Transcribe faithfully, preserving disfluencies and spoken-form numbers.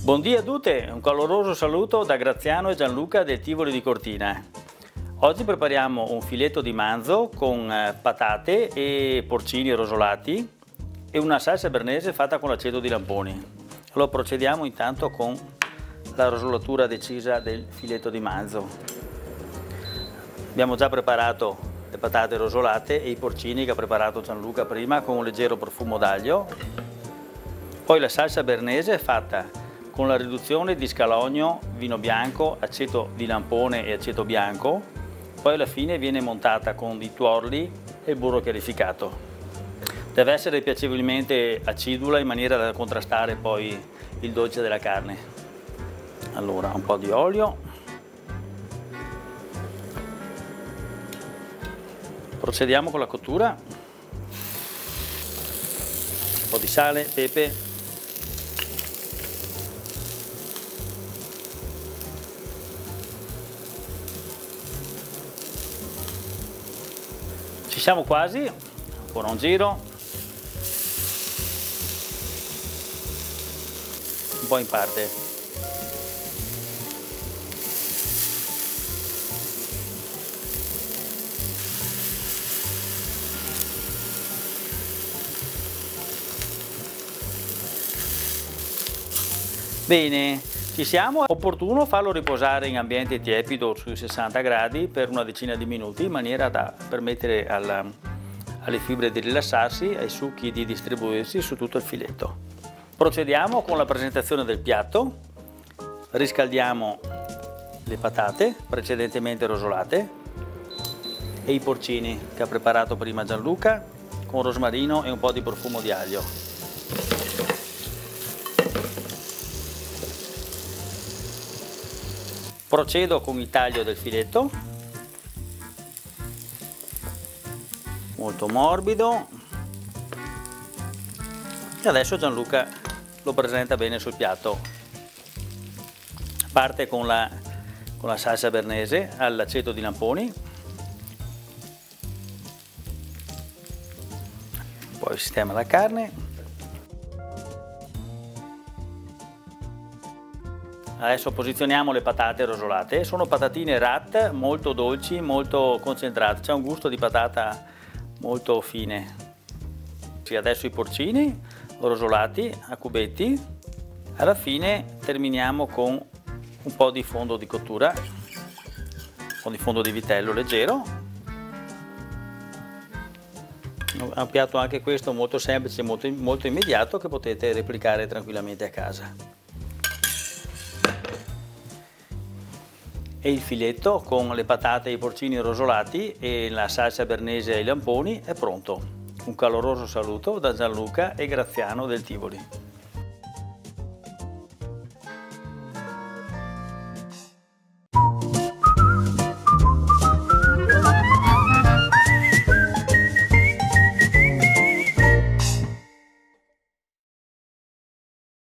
Buondì a tutti, un caloroso saluto da Graziano e Gianluca del Tivoli di Cortina. Oggi prepariamo un filetto di manzo con patate e porcini rosolati e una salsa bernese fatta con l'aceto di lamponi. Allora procediamo intanto con la rosolatura decisa del filetto di manzo. Abbiamo già preparato le patate rosolate e i porcini che ha preparato Gianluca prima con un leggero profumo d'aglio. Poi la salsa bernese è fatta con la riduzione di scalogno, vino bianco, aceto di lampone e aceto bianco. Poi alla fine viene montata con i tuorli e il burro chiarificato. Deve essere piacevolmente acidula in maniera da contrastare poi il dolce della carne. Allora, un po' di olio. Procediamo con la cottura. Un po' di sale, pepe. Ci siamo quasi, ancora un giro, un po' in parte. Bene, ci siamo. È opportuno farlo riposare in ambiente tiepido sui sessanta gradi per una decina di minuti in maniera da permettere alla, alle fibre di rilassarsi e ai succhi di distribuirsi su tutto il filetto. Procediamo con la presentazione del piatto. Riscaldiamo le patate precedentemente rosolate e i porcini che ha preparato prima Gianluca con rosmarino e un po' di profumo di aglio. Procedo con il taglio del filetto, molto morbido, e adesso Gianluca lo presenta bene sul piatto. Parte con la, con la salsa bernese all'aceto di lamponi, poi sistema la carne. Adesso posizioniamo le patate rosolate. Sono patatine rat molto dolci, molto concentrate, c'è un gusto di patata molto fine. Adesso i porcini rosolati a cubetti. Alla fine terminiamo con un po' di fondo di cottura, un po' di fondo di vitello leggero. È un piatto anche questo molto semplice, molto, molto immediato, che potete replicare tranquillamente a casa. E il filetto con le patate e i porcini rosolati e la salsa bernese ai lamponi è pronto. Un caloroso saluto da Gianluca e Graziano del Tivoli.